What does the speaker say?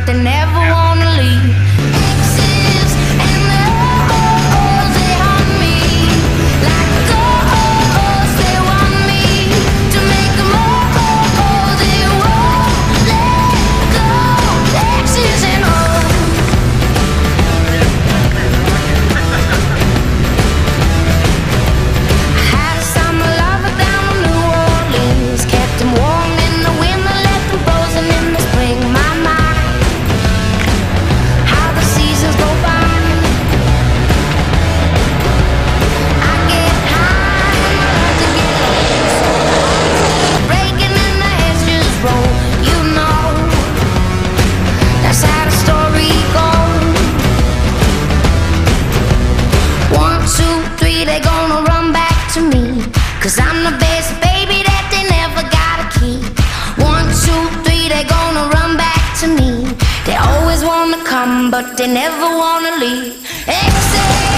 but they never wanna leave. Exes and the O's, they haunt me like ghosts. They want me to make them all. They won't let go. Exes and O's. I had a summer lover down in New Orleans, kept him warm in the winter, left him frozen in the spring. My, how the seasons go by. I get high and I love to get low. Breaking and the heads just roll, you know. That's how the story goes. 1, 2, 3, they gonna run back to me, 'cause I'm the best baby that they never gotta keep. 1, 2, 3, they gonna run back to me. They always wanna come, but they never wanna leave. Exhale.